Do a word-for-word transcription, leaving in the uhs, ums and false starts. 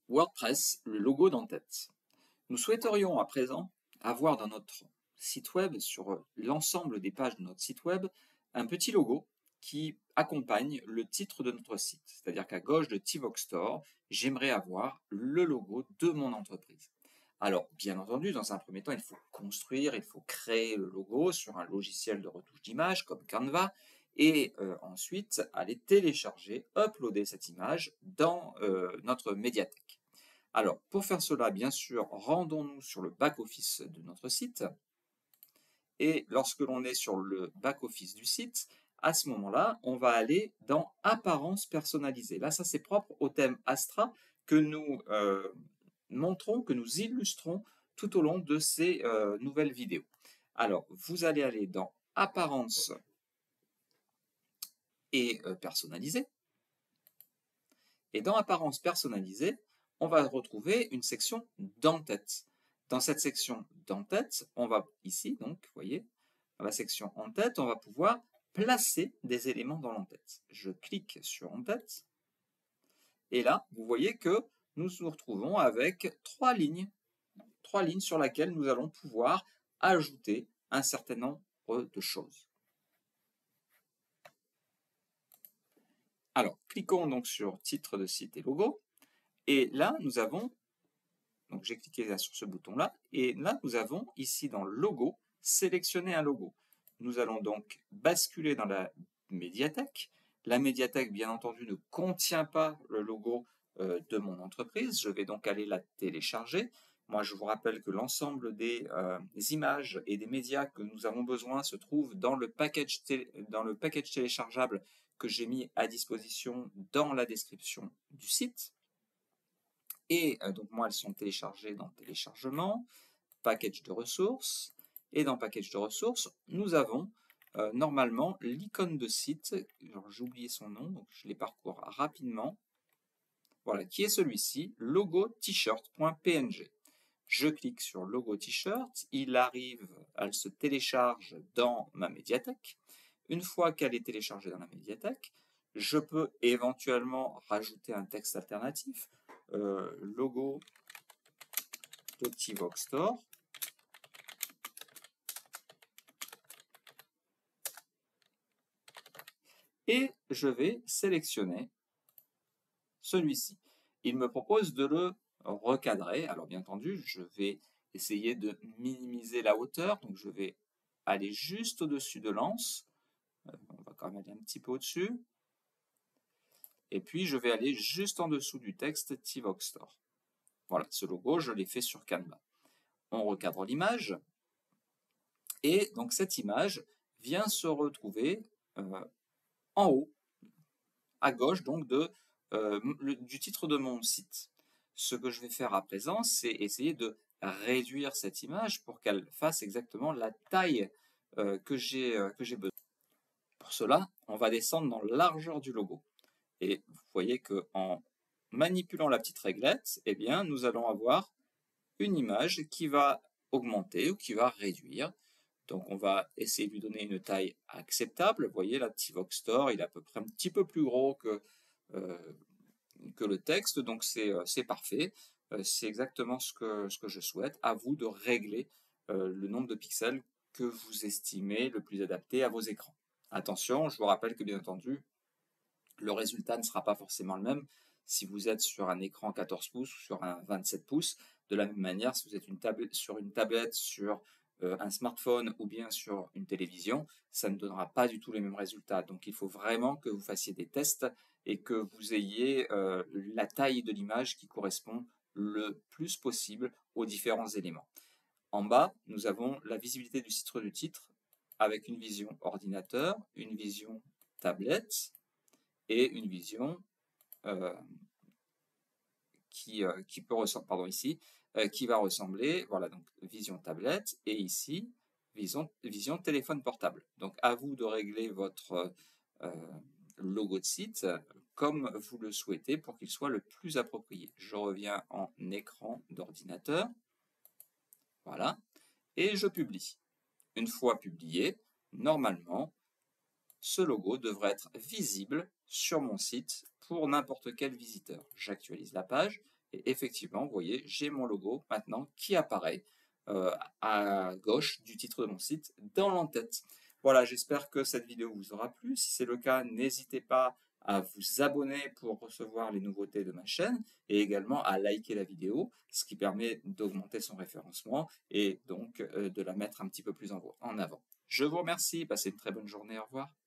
WordPress, le logo d'en-tête. Nous souhaiterions à présent avoir dans notre site web, sur l'ensemble des pages de notre site web, un petit logo qui accompagne le titre de notre site. C'est-à-dire qu'à gauche de Tivox Store, j'aimerais avoir le logo de mon entreprise. Alors, bien entendu, dans un premier temps, il faut construire, il faut créer le logo sur un logiciel de retouche d'image comme Canva, et euh, ensuite aller télécharger, uploader cette image dans euh, notre médiathèque. Alors, pour faire cela, bien sûr, rendons-nous sur le back-office de notre site. Et lorsque l'on est sur le back-office du site, à ce moment-là, on va aller dans Apparence personnalisée. Là, ça, c'est propre au thème Astra que nous euh, montrons, que nous illustrons tout au long de ces euh, nouvelles vidéos. Alors, vous allez aller dans Apparence et euh, personnalisée. Et dans Apparence personnalisée, on va retrouver une section d'en-tête. Dans cette section d'en-tête, on va ici, donc, vous voyez, dans la section en-tête, on va pouvoir placer des éléments dans l'en-tête. Je clique sur en-tête, et là, vous voyez que nous nous retrouvons avec trois lignes, trois lignes sur lesquelles nous allons pouvoir ajouter un certain nombre de choses. Alors, cliquons donc sur titre de site et logo, et là, nous avons, donc j'ai cliqué là sur ce bouton-là, et là, nous avons ici dans logo, sélectionner un logo. Nous allons donc basculer dans la médiathèque. La médiathèque, bien entendu, ne contient pas le logo euh, de mon entreprise. Je vais donc aller la télécharger. Moi, je vous rappelle que l'ensemble des, euh, des images et des médias que nous avons besoin se trouvent dans le package, dans le package téléchargeable que j'ai mis à disposition dans la description du site. Et euh, donc, moi, elles sont téléchargées dans téléchargement, package de ressources. Et dans package de ressources, nous avons euh, normalement l'icône de site. J'ai oublié son nom, donc je les parcours rapidement. Voilà, qui est celui-ci, logo t-shirt.png. Je clique sur logo t-shirt, il arrive, elle se télécharge dans ma médiathèque. Une fois qu'elle est téléchargée dans la médiathèque, je peux éventuellement rajouter un texte alternatif, euh, logo de Tivox Store. Et je vais sélectionner celui-ci. Il me propose de le recadrer. Alors bien entendu, je vais essayer de minimiser la hauteur. Donc je vais aller juste au-dessus de l'anse. On va quand même aller un petit peu au-dessus. Et puis je vais aller juste en dessous du texte Tivox Store. Voilà, ce logo, je l'ai fait sur Canva. On recadre l'image. Et donc cette image vient se retrouver euh, en haut, à gauche donc de, euh, le, du titre de mon site. Ce que je vais faire à présent, c'est essayer de réduire cette image pour qu'elle fasse exactement la taille euh, que j'ai euh, que j'ai besoin. Pour cela, on va descendre dans la largeur du logo. Et vous voyez qu'en manipulant la petite réglette, eh bien, nous allons avoir une image qui va augmenter ou qui va réduire. Donc, on va essayer de lui donner une taille acceptable. Vous voyez, là, Tivox Store, il est à peu près un petit peu plus gros que, euh, que le texte, donc c'est euh, parfait. Euh, c'est exactement ce que, ce que je souhaite. À vous de régler euh, le nombre de pixels que vous estimez le plus adapté à vos écrans. Attention, je vous rappelle que, bien entendu, le résultat ne sera pas forcément le même si vous êtes sur un écran quatorze pouces ou sur un vingt-sept pouces. De la même manière, si vous êtes une tablette, sur une tablette, sur euh, un smartphone ou bien sur une télévision, ça ne donnera pas du tout les mêmes résultats. Donc il faut vraiment que vous fassiez des tests et que vous ayez euh, la taille de l'image qui correspond le plus possible aux différents éléments. En bas, nous avons la visibilité du titre du titre avec une vision ordinateur, une vision tablette et une vision euh, qui, euh, qui peut ressembler, pardon, ici, euh, qui va ressembler, voilà, donc vision tablette, et ici, vision, vision téléphone portable. Donc, à vous de régler votre euh, logo de site comme vous le souhaitez pour qu'il soit le plus approprié. Je reviens en écran d'ordinateur, voilà, et je publie. Une fois publié, normalement, ce logo devrait être visible sur mon site pour n'importe quel visiteur. J'actualise la page Et effectivement, vous voyez, j'ai mon logo maintenant qui apparaît euh, à gauche du titre de mon site dans l'entête. Voilà, j'espère que cette vidéo vous aura plu. Si c'est le cas, n'hésitez pas à vous abonner pour recevoir les nouveautés de ma chaîne et également à liker la vidéo, ce qui permet d'augmenter son référencement et donc euh, de la mettre un petit peu plus en en avant. Je vous remercie, passez une très bonne journée, au revoir.